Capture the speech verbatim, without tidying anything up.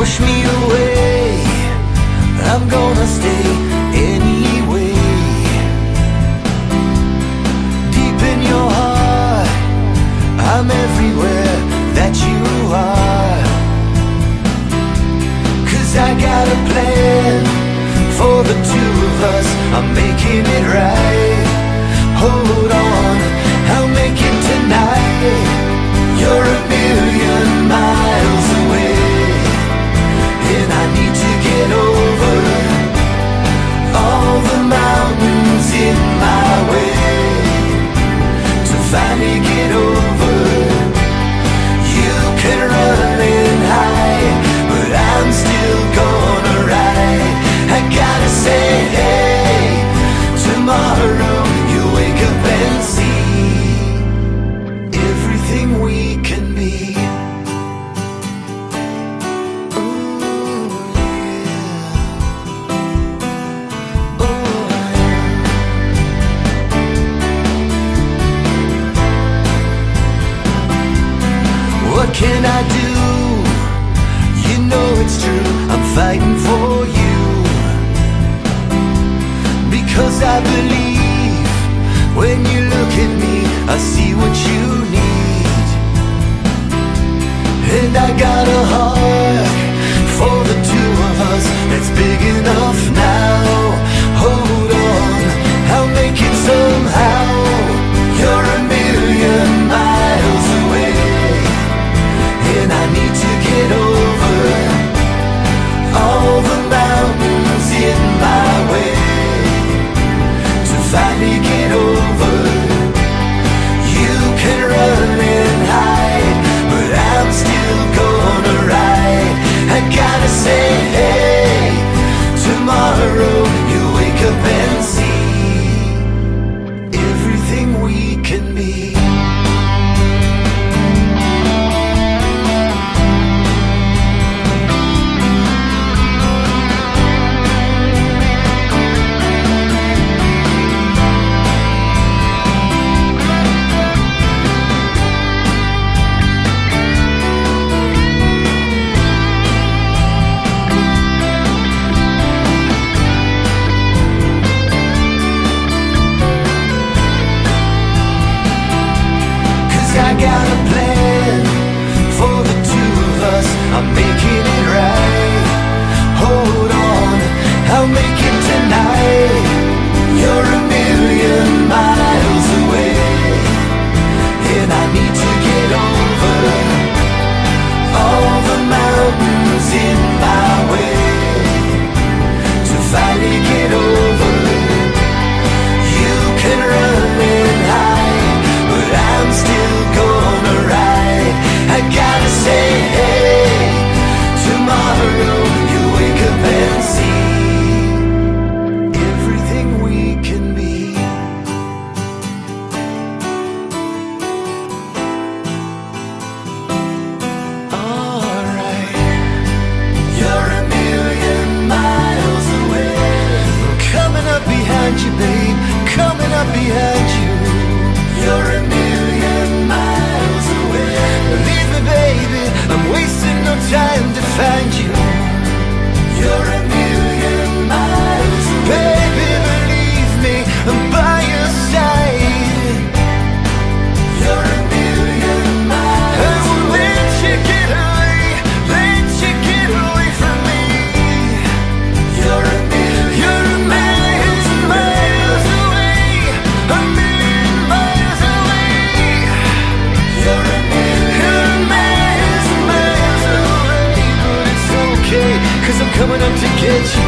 push me away, I'm gonna stay anyway. Deep in your heart, I'm everywhere that you are. 'Cause I got a plan for the two of us, I'm making it right. Hold on, I'll make it tonight. You're a million miles away, and I need to get over all the mountains in my way to finally get over. You can run and hide, but I'm still gonna ride. I gotta say, hey, tomorrow you wake up and see everything we can be. What can I do? You know it's true, I'm fighting for you. Because I believe when you look at me, I see what you need. And I got a heart for the two of us that's big enough now. Hold on, I'll make it somehow. You're a million miles away, and I need to get over all the mountains in my way to finally get over. You can run and hide, but I'm still gonna ride. I gotta say, hey, tomorrow you wake up and see everything we can be. I got a plan for the two of us, I'm making it right. Hold on, I'll make it tonight. You're a million miles away, and I need to get over all the mountains in my way to finally get over. You can run and hide, but I'm still gonna ride. I gotta say, hey, tomorrow you wake up and see everything we can be. Alright, you're a million miles away. I'm coming up behind you, babe, coming up behind you. You're a million miles away. Believe me, baby, I'm wasting no time to find you. You're a million miles away. Baby, believe me, I'm by your side. You're a million miles away. I won't let you get away, let you get away from me. You're a million, you're a million miles away. A million miles away. You're a million miles, miles away. But it's okay, 'cause I'm coming up to get you.